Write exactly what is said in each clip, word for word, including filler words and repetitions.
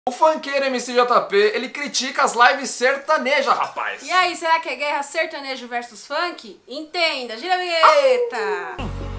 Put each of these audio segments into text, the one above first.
O funkeiro M C J P, ele critica as lives sertanejas, rapaz. E aí, será que é guerra sertanejo versus funk? Entenda, gira a vinheta!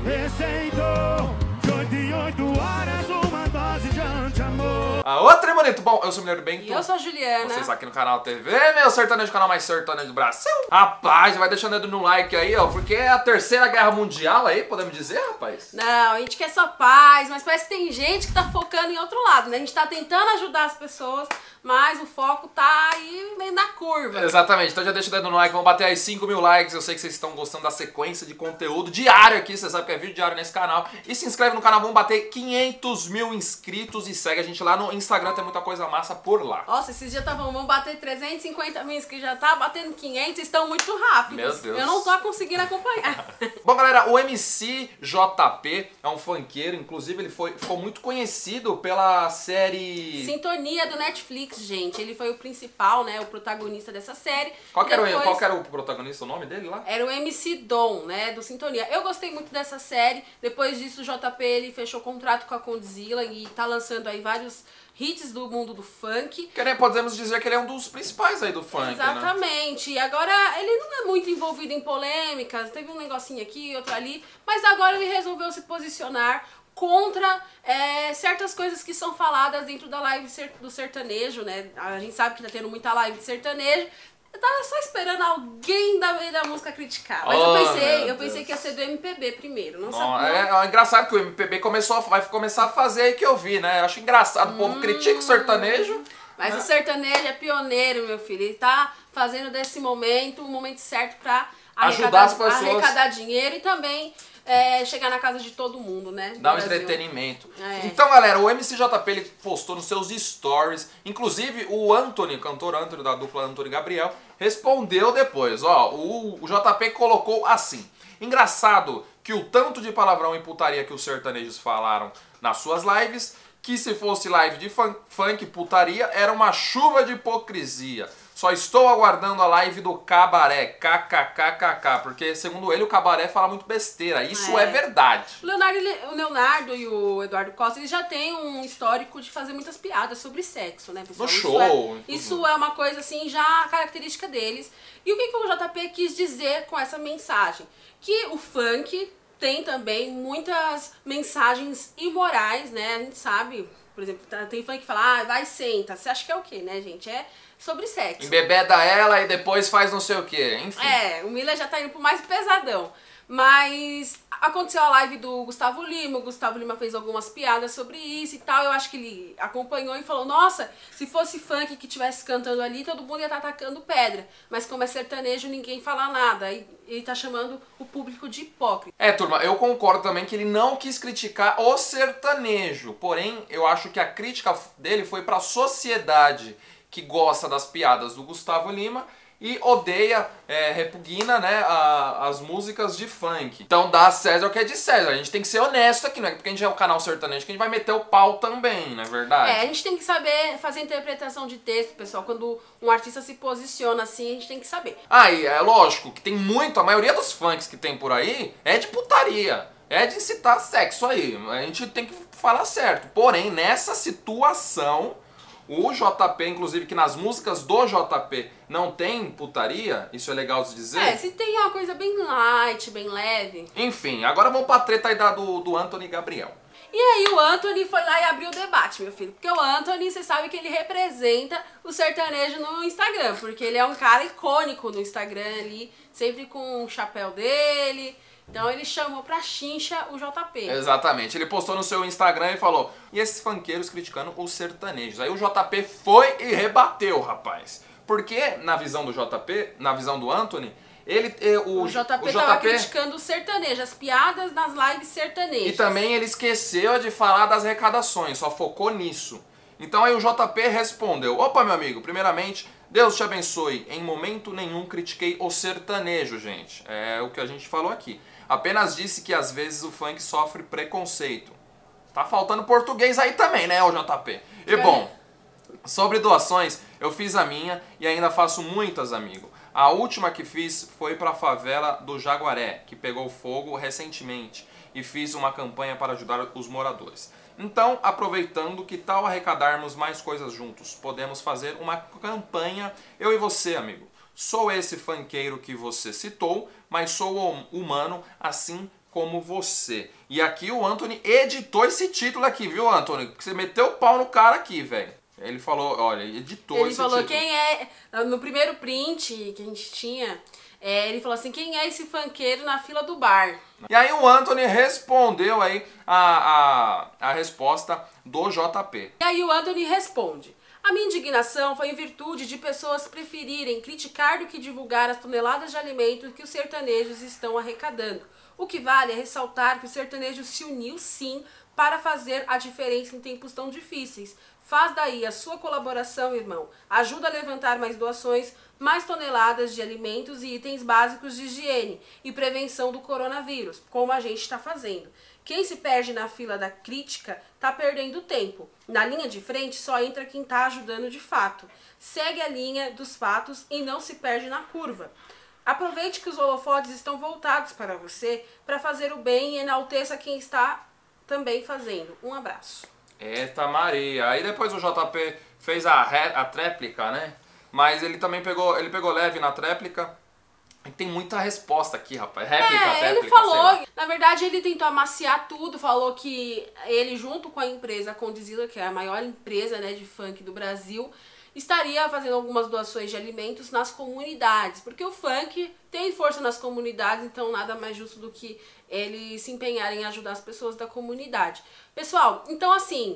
Receitou de oito em oito horas uma dose de anti-amor. A outra é bonito. Bom, eu sou o Mineiro Bento. E eu sou a Juliana. Vocês aqui no canal T V, meu sertanejo, canal mais sertanejo do Brasil. Rapaz, vai deixando o dedo no like aí, ó, porque é a terceira guerra mundial aí, podemos dizer, rapaz? Não, a gente quer só paz, mas parece que tem gente que tá focando em outro lado, né? A gente tá tentando ajudar as pessoas, mas o foco tá aí meio na curva. Exatamente, então já deixa o dedo no like, vamos bater aí cinco mil likes. Eu sei que vocês estão gostando da sequência de conteúdo diário aqui, você sabe que é vídeo diário nesse canal. E se inscreve no canal, vamos bater quinhentos mil inscritos e segue a gente lá no Instagram, tem muita coisa massa por lá. Nossa, esses dias estavam, vamos bater trezentos e cinquenta mil inscritos, já tá batendo quinhentos, estão muito rápidos. Meu Deus. Eu não tô conseguindo acompanhar. Bom, galera, o M C J P é um funkeiro, inclusive ele foi, ficou muito conhecido pela série... Sintonia do Netflix, gente. Ele foi o principal, né, o protagonista dessa série. Qual que, era, Depois... o, qual que era o protagonista, o nome dele lá? Era o M C Dom, né, do Sintonia. Eu gostei muito dessa série. Depois disso, o J P ele fechou contrato com a Condzilla e tá lançando aí vários hits do mundo do funk. Que, podemos dizer que ele é um dos principais aí do funk, Exatamente. Né? E agora ele não é muito envolvido em polêmicas, teve um negocinho aqui, outro ali, mas agora ele resolveu se posicionar contra é, certas coisas que são faladas dentro da live do sertanejo, né? A gente sabe que tá tendo muita live de sertanejo. Eu tava só esperando alguém da meio da música criticar. Mas oh, eu pensei, eu pensei que ia ser do M P B primeiro. Não, não sabia. É, é engraçado que o M P B começou a, vai começar a fazer aí que eu vi, né? Eu acho engraçado. O povo hum, critica o sertanejo. Mas né? O sertanejo é pioneiro, meu filho. Ele tá fazendo desse momento o momento certo pra ajudar as pessoas, arrecadar dinheiro e também é, chegar na casa de todo mundo, né? Dar um entretenimento. É. Então, galera, o M C J P ele postou nos seus stories, inclusive o Anthony, cantor Anthony da dupla Anthony Gabriel, respondeu depois. Ó, o, o J P colocou assim: engraçado que o tanto de palavrão e putaria que os sertanejos falaram nas suas lives, que se fosse live de funk, funk putaria, era uma chuva de hipocrisia. Só estou aguardando a live do Cabaré, kkkk, porque segundo ele o Cabaré fala muito besteira, isso é, é verdade. O Leonardo, o Leonardo e o Eduardo Costa, eles já têm um histórico de fazer muitas piadas sobre sexo, né, pessoal? No isso show. É, isso é uma coisa, assim, já característica deles. E o que, que o J P quis dizer com essa mensagem? Que o funk tem também muitas mensagens imorais, né, a gente sabe... Por exemplo, tem funk que fala, ah, vai, senta. Você acha que é o quê, né, gente? É sobre sexo. Embebeda ela e depois faz não sei o quê, enfim. É, o Miller já tá indo pro mais pesadão. Mas aconteceu a live do Gustavo Lima, o Gustavo Lima fez algumas piadas sobre isso e tal. Eu acho que ele acompanhou e falou, nossa, se fosse funk que estivesse cantando ali, todo mundo ia estar atacando pedra. Mas como é sertanejo, ninguém fala nada. E ele tá chamando o público de hipócrita. É, turma, eu concordo também que ele não quis criticar o sertanejo. Porém, eu acho que a crítica dele foi pra sociedade que gosta das piadas do Gustavo Lima e odeia, é, repugna, né, a, as músicas de funk. Então dá a César o que é de César. A gente tem que ser honesto aqui, né? Porque a gente é o canal sertanejo que a gente vai meter o pau também, não é verdade? É, a gente tem que saber fazer interpretação de texto, pessoal. Quando um artista se posiciona assim, a gente tem que saber. Ah, e é lógico que tem muito, a maioria dos funks que tem por aí é de putaria. É de incitar sexo aí. A gente tem que falar certo. Porém, nessa situação... O J P, inclusive, que nas músicas do J P não tem putaria, isso é legal de dizer. É, se tem uma coisa bem light, bem leve. Enfim, agora vamos pra treta aí da, do, do Anthony Gabriel. E aí o Anthony foi lá e abriu o debate, meu filho. Porque o Anthony, você sabe que ele representa o sertanejo no Instagram. Porque ele é um cara icônico no Instagram ali, sempre com o chapéu dele... Então ele chamou pra chincha o J P. Exatamente. Ele postou no seu Instagram e falou: e esses funkeiros criticando os sertanejos. Aí o J P foi e rebateu, rapaz. Porque na visão do J P, na visão do Anthony, ele... O, o J P o tava J P... criticando o sertanejo, as piadas nas lives sertanejas. E também ele esqueceu de falar das arrecadações, só focou nisso. Então aí o J P respondeu: opa, meu amigo, primeiramente... Deus te abençoe. Em momento nenhum critiquei o sertanejo, gente. É o que a gente falou aqui. Apenas disse que às vezes o funk sofre preconceito. Tá faltando português aí também, né, o J P? E bom, sobre doações, eu fiz a minha e ainda faço muitas, amigo. A última que fiz foi para a favela do Jaguaré, que pegou fogo recentemente. E fiz uma campanha para ajudar os moradores. Então, aproveitando, que tal arrecadarmos mais coisas juntos? Podemos fazer uma campanha, eu e você, amigo. Sou esse funkeiro que você citou, mas sou humano assim como você. E aqui o Anthony editou esse título aqui, viu, Anthony? Você meteu o pau no cara aqui, velho. Ele falou, olha, editou ele esse falou título. Quem é... No primeiro print que a gente tinha, é, ele falou assim, quem é esse funkeiro na fila do bar? E aí o Anthony respondeu aí a, a, a resposta do J P. E aí o Anthony responde. A minha indignação foi em virtude de pessoas preferirem criticar do que divulgar as toneladas de alimentos que os sertanejos estão arrecadando. O que vale é ressaltar que o sertanejo se uniu sim para fazer a diferença em tempos tão difíceis. Faz daí a sua colaboração, irmão. Ajuda a levantar mais doações, mais toneladas de alimentos e itens básicos de higiene e prevenção do coronavírus, como a gente está fazendo. Quem se perde na fila da crítica está perdendo tempo. Na linha de frente só entra quem está ajudando de fato. Segue a linha dos fatos e não se perde na curva. Aproveite que os holofotes estão voltados para você para fazer o bem e enalteça quem está também fazendo. Um abraço. Eita Maria. Aí depois o J P fez a, ré, a tréplica, né? Mas ele também pegou, ele pegou leve na tréplica. Tem muita resposta aqui, rapaz. Réplica, é, réplica, ele falou, na verdade ele tentou amaciar tudo, falou que ele junto com a empresa Condizila, que é a maior empresa, né, de funk do Brasil, estaria fazendo algumas doações de alimentos nas comunidades, porque o funk tem força nas comunidades, então nada mais justo do que ele se empenhar em ajudar as pessoas da comunidade. Pessoal, então assim,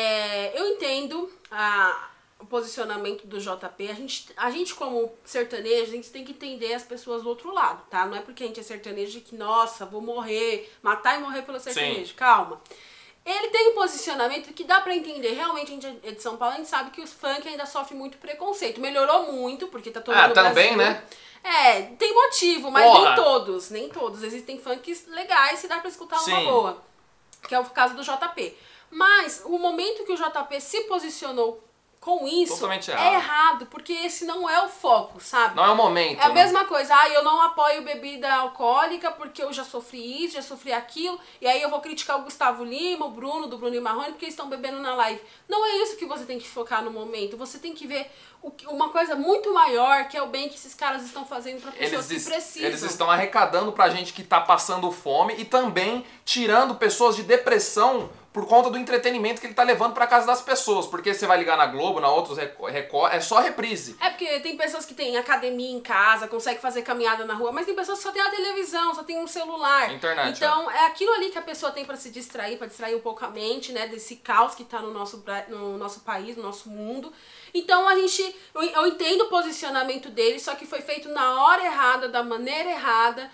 é, eu entendo a... o posicionamento do J P, a gente, a gente como sertanejo, a gente tem que entender as pessoas do outro lado, tá? Não é porque a gente é sertanejo que, nossa, vou morrer, matar e morrer pelo sertanejo. Sim. Calma. Ele tem um posicionamento que dá pra entender. Realmente, a gente é de São Paulo, a gente sabe que o funk ainda sofre muito preconceito. Melhorou muito, porque tá todo mundo Ah, também, Brasil, né? É, tem motivo, mas Porra. nem todos, nem todos. Existem funks legais que dá pra escutar uma Sim. boa, que é o caso do J P. Mas o momento que o J P se posicionou com isso, totalmente é errado. errado, porque esse não é o foco, sabe? Não é o momento. É a né? mesma coisa, ah, eu não apoio bebida alcoólica porque eu já sofri isso, já sofri aquilo, e aí eu vou criticar o Gustavo Lima, o Bruno, do Bruno e Marrone, porque eles estão bebendo na live. Não é isso que você tem que focar no momento, você tem que ver o que, uma coisa muito maior, que é o bem que esses caras estão fazendo para pessoas eles, que precisam. Eles estão arrecadando pra gente que tá passando fome e também tirando pessoas de depressão por conta do entretenimento que ele tá levando pra casa das pessoas. Porque você vai ligar na Globo, na outros Record, é só reprise. É porque tem pessoas que têm academia em casa, conseguem fazer caminhada na rua, mas tem pessoas que só tem a televisão, só tem um celular. Internet. Então é, é aquilo ali que a pessoa tem pra se distrair, pra distrair um pouco a mente, né, desse caos que tá no nosso, no nosso país, no nosso mundo. Então a gente, eu, eu entendo o posicionamento dele, só que foi feito na hora errada, da maneira errada,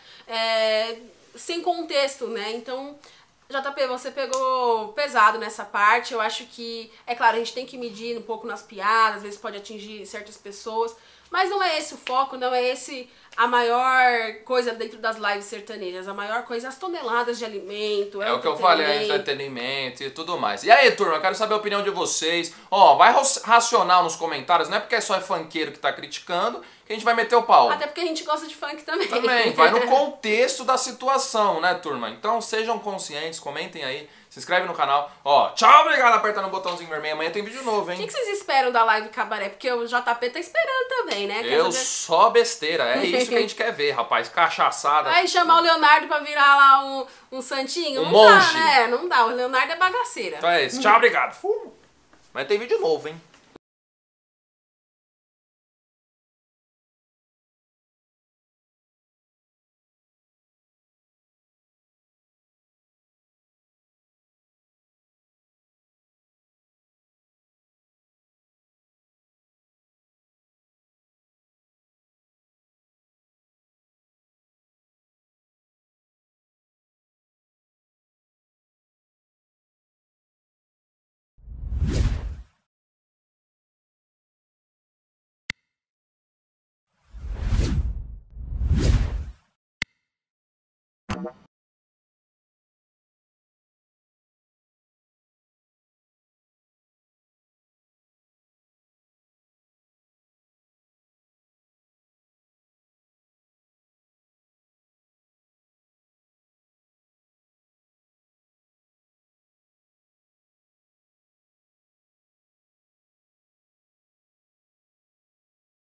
é, sem contexto, né, então... J P, você pegou pesado nessa parte, eu acho que, é claro, a gente tem que medir um pouco nas piadas, às vezes pode atingir certas pessoas, mas não é esse o foco, não é esse a maior coisa dentro das lives sertanejas, a maior coisa é as toneladas de alimento, é, é o que eu falei, é entretenimento e tudo mais. E aí, turma, eu quero saber a opinião de vocês. Ó, vai racional nos comentários, não é porque só é funkeiro que tá criticando que a gente vai meter o pau. Até porque a gente gosta de funk também. Também, vai no contexto da situação, né, turma? Então sejam conscientes, comentem aí, se inscreve no canal. Ó, tchau, obrigado, aperta no botãozinho vermelho. Amanhã tem vídeo novo, hein? O que, que vocês esperam da live cabaré? Porque o J P tá esperando também, né? Quer Eu saber? só besteira, é isso que a gente quer ver, rapaz. Cachaçada. Vai chamar o Leonardo pra virar lá um, um santinho? Um não monge. dá, né? Não dá, o Leonardo é bagaceira. Então é isso, tchau, obrigado. Mas tem vídeo novo, hein?